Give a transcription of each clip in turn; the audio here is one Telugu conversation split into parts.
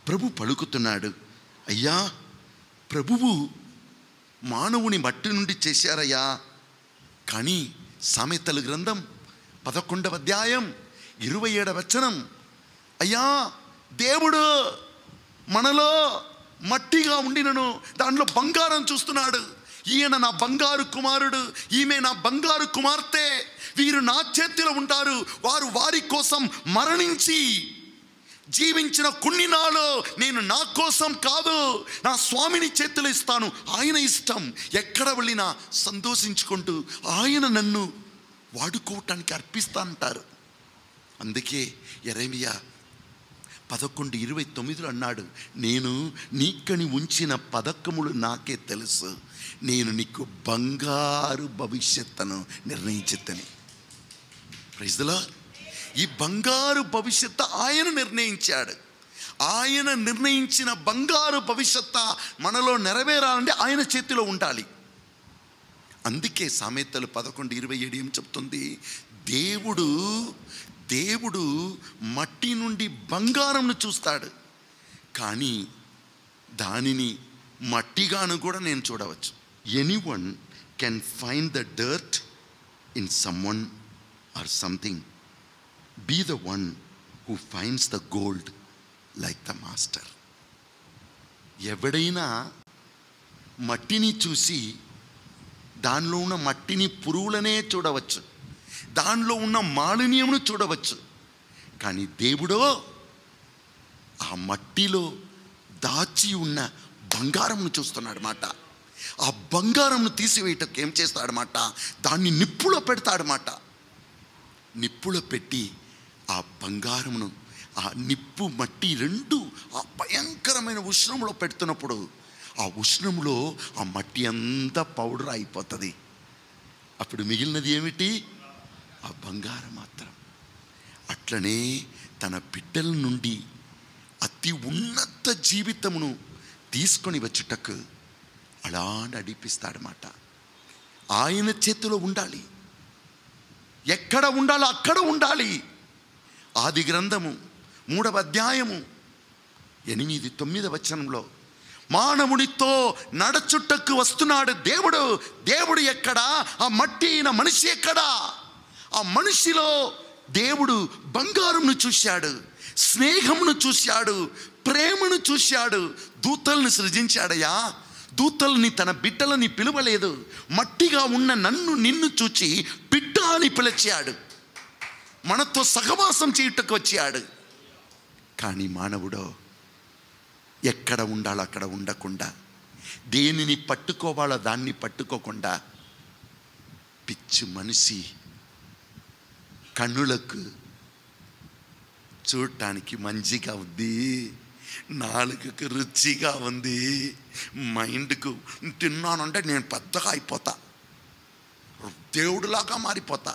ప్రభు పలుకుతున్నాడు, అయ్యా ప్రభువు మానవుని మట్టి నుండి చేశారయ్యా. కానీ సామెతల గ్రంథం 11వ అధ్యాయం 27వ వచనం, అయ్యా దేవుడు మనలో మట్టిగా ఉండినను దాంట్లో బంగారం చూస్తున్నాడు. ఈయన నా బంగారు కుమారుడు, ఈమె నా బంగారు కుమార్తె, వీరు నా చేతిలో ఉంటారు. వారు వారి కోసం మరణించి జీవించిన కొన్ని నాళ్ళు నేను నా కోసం కాదు, నా స్వామిని చేతిలో ఇస్తాను. ఆయన ఇష్టం, ఎక్కడ వెళ్ళినా సంతోషించుకుంటూ ఆయన నన్ను వాడుకోవటానికి అర్పిస్తానంటారు. అందుకే యెరెమీయా 11:29 అన్నాడు, నేను నీకని ఉంచిన పథకములు నాకే తెలుసు, నేను నీకు బంగారు భవిష్యత్తును నిర్ణయించుతని. Praise the lord. ఈ బంగారు భవిష్యత్తు ఆయన నిర్ణయించాడు. ఆయన నిర్ణయించిన బంగారు భవిష్యత్తు మనలో నెరవేరాలంటే ఆయన చేతిలో ఉండాలి. అందుకే సామెతలు 11:27 ఏం చెప్తుంది, దేవుడు మట్టి నుండి బంగారంను చూస్తాడు, కానీ దానిని మట్టిగాను కూడా నేను చూడవచ్చు. Anyone can find the dirt in someone or something. Be the one who finds the gold like the master. ఎవడైనా మట్టిని చూసి దానిలో ఉన్న మట్టిని పురుగులనే చూడవచ్చు, దానిలో ఉన్న మాలిన్యమును చూడవచ్చు, కానీ దేవుడో ఆ మట్టిలో దాచి ఉన్న బంగారంను చూస్తున్నాడు మాట. ఆ బంగారంను తీసివేయటకు ఏం చేస్తాడన్నమాట, దాన్ని నిప్పులో పెడతాడన్నమాట. నిప్పులో పెట్టి ఆ బంగారమును, ఆ నిప్పు మట్టి రెండు ఆ భయంకరమైన ఉష్ణంలో పెడుతున్నప్పుడు ఆ ఉష్ణంలో ఆ మట్టి అంతా పౌడర్ అయిపోతుంది. అప్పుడు మిగిలినది ఏమిటి, ఆ బంగారం మాత్రం. అట్లనే తన బిడ్డల నుండి అతి ఉన్నత జీవితమును తీసుకొని వచ్చుటకు అలా నడిపిస్తాడన్నమాట. ఆయన చేతిలో ఉండాలి, ఎక్కడ ఉండాలో అక్కడ ఉండాలి. ఆది గ్రంథము 3వ అధ్యాయము 8-9 వచనంలో మానవునితో నడచుటకు వస్తున్నాడు దేవుడు. దేవుడు ఎక్కడా, ఆ మట్టి అయిన మనిషి ఎక్కడా? ఆ మనిషిలో దేవుడు బంగారంను చూశాడు, స్నేహమును చూశాడు, ప్రేమను చూశాడు. దూతలను సృజించాడయ్యా, దూతల్ని తన బిడ్డలని పిలవలేదు. మట్టిగా ఉన్న నన్ను నిన్ను చూచి బిడ్డ అని పిలిచాడు, మనతో సహవాసం చేయుటకు వచ్చాడు. కానీ మానవుడో ఎక్కడ ఉండాలో అక్కడ ఉండకుండా, దేనిని పట్టుకోవాలో దాన్ని పట్టుకోకుండా, పిచ్చి మనిషి కన్నులకు చూడటానికి మంచిగా ఉంది, నాలుకకు రుచిగా ఉంది, మైండ్కు తిన్నానంటే నేను పెద్దగా అయిపోతా, దేవుడిలాగా మారిపోతా.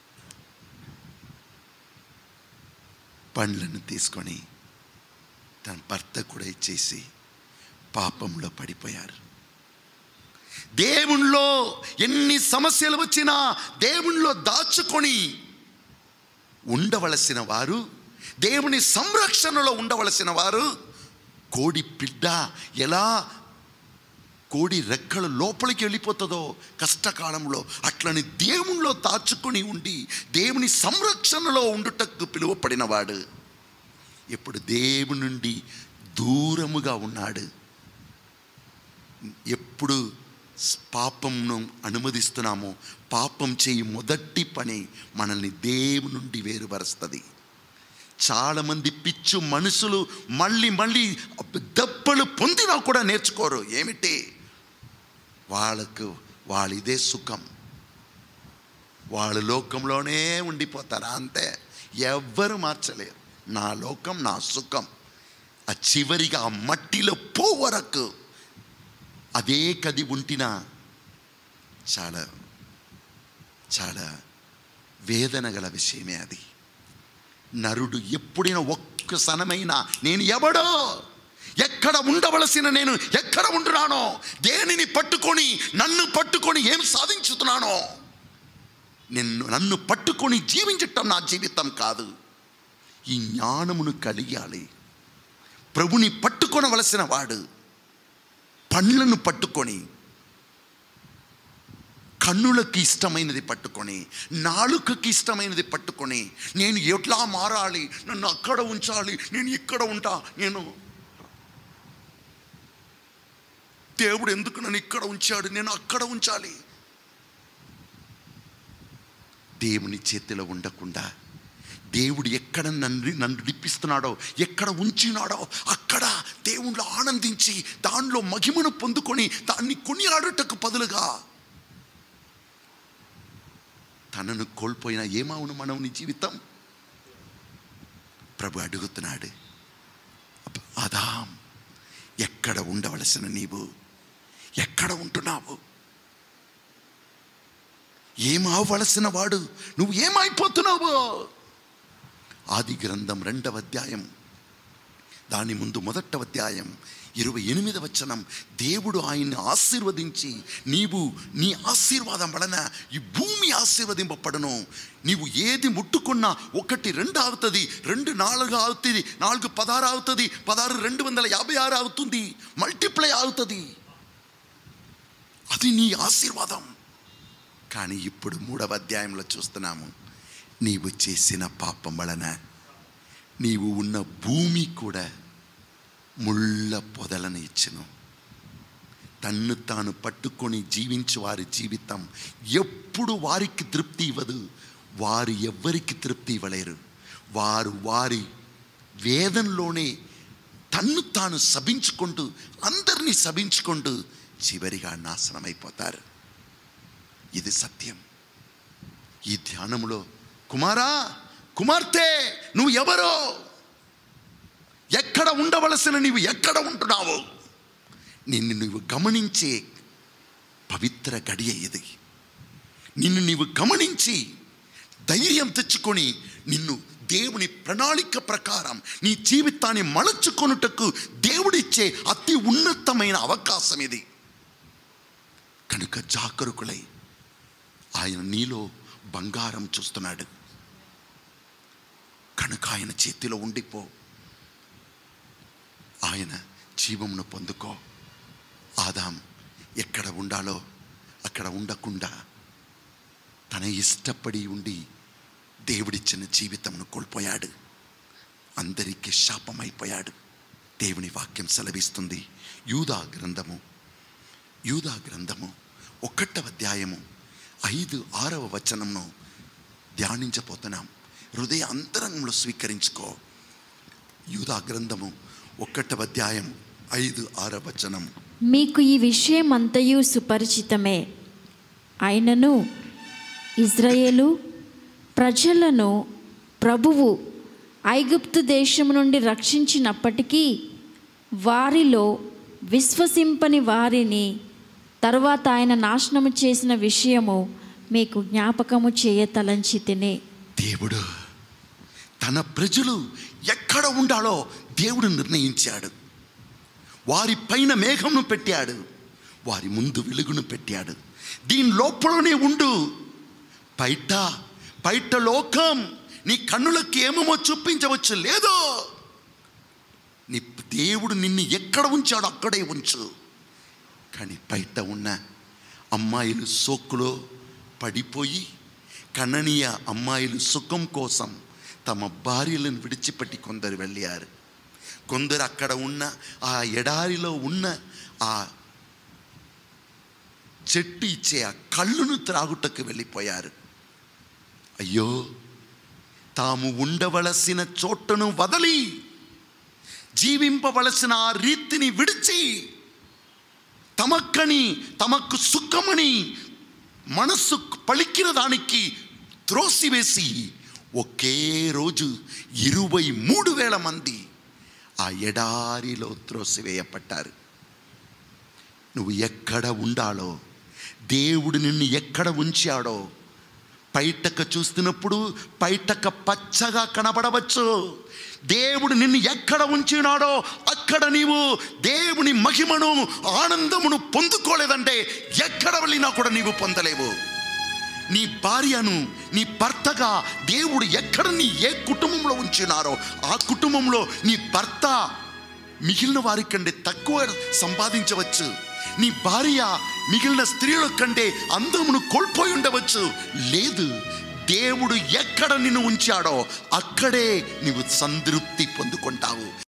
పండ్లను తీసుకొని తన భర్త కూడా ఇచ్చేసి పాపంలో పడిపోయారు. దేవునిలో ఎన్ని సమస్యలు వచ్చినా దేవునిలో దాచుకొని ఉండవలసిన వారు, దేవుని సంరక్షణలో ఉండవలసిన వారు, కోడి బిడ్డ ఎలా కోడి రెక్కలు లోపలికి వెళ్ళిపోతుందో కష్టకాలంలో, అట్లని దేవునిలో దాచుకొని ఉండి దేవుని సంరక్షణలో ఉండుటకు పిలువపడినవాడు ఎప్పుడు దేవుని నుండి దూరముగా ఉన్నాడు. ఎప్పుడు పాపంను అనుమతిస్తున్నామో పాపం చేయి మొదటి పని మనల్ని దేవుని నుండి వేరుపరుస్తుంది. చాలామంది పిచ్చు మనుషులు మళ్ళీ దెబ్బలు పొందినా కూడా నేర్చుకోరు. ఏమిటి, వాళ్ళ ఇదే సుఖం, వాళ్ళ లోకంలోనే ఉండిపోతారు, అంతే, ఎవ్వరు మార్చలేరు. నా లోకం నా సుఖం. ఆ చివరిగా ఆ మట్టిలో పో వరకు అదే కది ఉంటినా చాలా చాలా వేదన గల విషయమే అది. నరుడు ఎప్పుడైనా ఒక్క సనమైనా నేను ఎవడో, ఎక్కడ ఉండవలసిన నేను ఎక్కడ ఉంటున్నానో, దేనిని పట్టుకొని నన్ను పట్టుకొని ఏం సాధించుతున్నానో, నన్ను పట్టుకొని జీవించటం నా జీవితం కాదు. ఈ జ్ఞానమును కలిగాలి. ప్రభుని పట్టుకొనవలసిన వాడు పండ్లను పట్టుకొని, కన్నులకి ఇష్టమైనది పట్టుకొని, నాలుకకి ఇష్టమైనది పట్టుకొని, నేను ఎట్లా మారాలి, నన్ను అక్కడ ఉంచాలి, నేను ఇక్కడ ఉంటా, దేవుడు ఎందుకు నన్ను ఇక్కడ ఉంచాడు, నేను అక్కడ ఉంచాలి. దేవుని చేతిలో ఉండకుండా దేవుడు ఎక్కడ నన్ను నడిపిస్తున్నాడో, ఎక్కడ ఉంచినాడో అక్కడ దేవుళ్ళు ఆనందించి దానిలో మహిమను పొందుకొని దాన్ని కొనియాడుటకు బదులుగా తనను కోల్పోయినా ఏమవును నీ జీవితం? ప్రభు అడుగుతున్నాడు, ఆదాం, ఎక్కడ ఉండవలసిన నీవు ఎక్కడ ఉంటున్నావు? ఏమవలసిన వాడు నువ్వు ఏమైపోతున్నావు? ఆది గ్రంథం 2వ అధ్యాయం, దాని ముందు 1వ అధ్యాయం 28వ వచనం, దేవుడు ఆయన్ని ఆశీర్వదించి, నీవు నీ ఆశీర్వాదం వలన ఈ భూమి ఆశీర్వదింపబడను, నీవు ఏది ముట్టుకున్నా 1 2 అవుతుంది, 2 4 అవుతుంది, 4 16 అవుతుంది, 16 256 అవుతుంది, మల్టిప్లై అవుతుంది. అది నీ ఆశీర్వాదం. కానీ ఇప్పుడు 3వ అధ్యాయంలో చూస్తున్నాము, నీవు చేసిన పాపం వలన నీవు ఉన్న భూమి కూడా ముళ్ళ పొదలను ఇచ్చెను. తన్ను తాను పట్టుకొని జీవించు వారి జీవితం ఎప్పుడు వారికి తృప్తి ఇవ్వదు. వారు ఎవ్వరికి తృప్తి ఇవ్వలేరు. వారు వారి వేదనలోనే తన్ను తాను శపించుకుంటూ, అందరినీ శపించుకుంటూ చివరిగా నాశనమైపోతారు. ఇది సత్యం. ఈ ధ్యానంలో, కుమారా, కుమార్తె, నువ్వు ఎవరో, ఎక్కడ ఉండవలసిన నీవు ఎక్కడ ఉంటున్నావు, నిన్ను నువ్వు గమనించే పవిత్ర గడియ ఇది. నిన్ను నీవు గమనించి ధైర్యం తెచ్చుకొని నిన్ను దేవుని ప్రణాళిక ప్రకారం నీ జీవితాన్ని మలచుకొనుటకు దేవుడిచ్చే అతి ఉన్నతమైన అవకాశం ఇది. కనుక జాగరూకులై, ఆయన నీలో బంగారం చూస్తున్నాడు కనుక ఆయన చేతిలో ఉండిపో, ఆయన జీవమును పొందుకో. ఆదాం ఎక్కడ ఉండాలో అక్కడ ఉండకుండా తన ఇష్టపడి ఉండి దేవుడిచ్చిన జీవితమును కోల్పోయాడు. అందరికీ శాపమైపోయాడు. దేవుని వాక్యం సెలవిస్తుంది. యూదా గ్రంథము 1వ అధ్యాయము 5, 6వ వచనంను ధ్యానించబోతున్నాం. హృదయ అంతరంగంలో స్వీకరించుకో. యూదా గ్రంథము 1వ అధ్యాయం 5, 6వ వచనం. మీకు ఈ విషయం అంతయు సుపరిచితమే. అయినను ఇజ్రాయేలు ప్రజలను ప్రభువు ఐగుప్తు దేశం నుండి రక్షించినప్పటికీ వారిలో విశ్వసింపని వారిని తరువాత ఆయన నాశనము చేసిన విషయము మీకు జ్ఞాపకము చేయతలంచితిని. దేవుడు తన ప్రజలు ఎక్కడ ఉండాలో దేవుడు నిర్ణయించాడు. వారి పైన మేఘమును పెట్టాడు, వారి ముందు వెలుగును పెట్టాడు. దీని లోపలనే ఉండు. బయట లోకం నీ కన్నులకి ఏమేమో చూపించవచ్చు, లేదో నీ దేవుడు నిన్ను ఎక్కడ ఉంచాడో అక్కడే ఉంచు. కానీ బయట ఉన్న అమ్మాయిలు సోకులో పడిపోయి, కననీయ అమ్మాయిలు సుఖం కోసం తమ భార్యలను విడిచిపెట్టి కొందరు వెళ్ళారు. కొందరు అక్కడ ఉన్న ఆ ఎడారిలో ఉన్న ఆ చెట్టు ఇచ్చే ఆ కళ్ళును త్రాగుటకు వెళ్ళిపోయారు. అయ్యో, తాము ఉండవలసిన చోటును వదలి, జీవింపవలసిన ఆ రీతిని విడిచి, తమకు సుఖమని మనస్సు పలికిన దానికి త్రోసివేసి ఒకే రోజు 23,000 మంది ఆ ఎడారిలో త్రోసివేయపడ్డారు. నువ్వు ఎక్కడ ఉండాలో, దేవుడు నిన్ను ఎక్కడ ఉంచాడో, బయటకు చూస్తున్నప్పుడు బయటక పచ్చగా కనబడవచ్చు. దేవుడు నిన్ను ఎక్కడ ఉంచినాడో అక్కడ నీవు దేవుని మహిమను, ఆనందమును పొందుకోలేదంటే ఎక్కడ వెళ్ళినా కూడా నీవు పొందలేవు. నీ భార్యను, నీ భర్తగా దేవుడు ఎక్కడ నీ ఏ కుటుంబంలో ఉంచినారో ఆ కుటుంబంలో నీ భర్త మిగిలిన వారి కంటే తక్కువ సంపాదించవచ్చు. నీ భార్య మిగిలిన స్త్రీల కంటే అందమును కోల్పోయి ఉండవచ్చు. లేదు, దేవుడు ఎక్కడ నిన్ను ఉంచాడో అక్కడే నీవు సంతృప్తి పొందుకుంటావు.